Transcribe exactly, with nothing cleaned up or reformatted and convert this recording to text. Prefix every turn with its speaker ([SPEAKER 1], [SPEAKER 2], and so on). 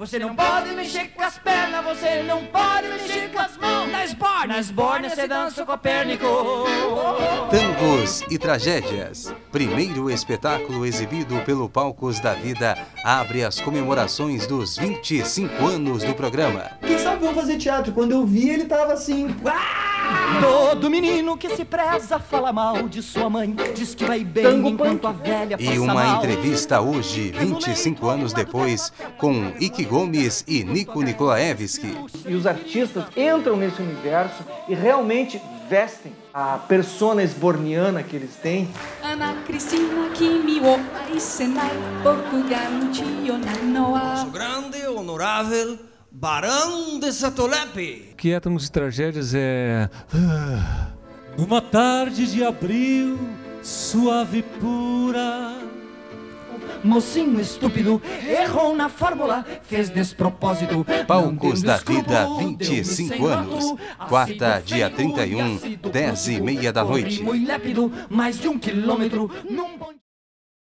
[SPEAKER 1] Você não pode mexer com as pernas, você não pode mexer com as mãos. Na esbórnia, na esbórnia você dança o Copérnico.
[SPEAKER 2] Tangos e Tragédias. Primeiro espetáculo exibido pelo Palcos da Vida abre as comemorações dos vinte e cinco anos do programa.
[SPEAKER 3] Quem sabe vamos fazer teatro? Quando eu vi, ele tava assim...
[SPEAKER 1] Todo menino que se preza fala mal de sua mãe, diz que vai bem
[SPEAKER 3] Tango
[SPEAKER 1] enquanto
[SPEAKER 3] punk.
[SPEAKER 1] a velha passa
[SPEAKER 2] E uma
[SPEAKER 1] mal.
[SPEAKER 2] entrevista hoje, vinte e cinco anos depois, com Ike Gomes e Nico Nikolaevski.
[SPEAKER 3] E os artistas entram nesse universo e realmente vestem a persona esborniana que eles têm.
[SPEAKER 4] Ana Cristina Kimi wo aisenai Bokugan no wa.
[SPEAKER 5] Grande, honorável Barão de Satolepe.
[SPEAKER 6] Que é Tangos e Tragédias é... Numa tarde de abril, suave e pura.
[SPEAKER 1] Mocinho estúpido, errou na fórmula, fez despropósito.
[SPEAKER 2] Palcos da Vida,
[SPEAKER 1] Escrúpulo,
[SPEAKER 2] vinte e cinco
[SPEAKER 1] deu-me
[SPEAKER 2] anos.
[SPEAKER 1] sem
[SPEAKER 2] Quarta,
[SPEAKER 1] ácido
[SPEAKER 2] dia
[SPEAKER 1] feio
[SPEAKER 2] trinta e um,
[SPEAKER 1] ácido
[SPEAKER 2] dez e meia da
[SPEAKER 1] corri
[SPEAKER 2] noite.
[SPEAKER 1] muito lépido, mais de um quilômetro num bonde.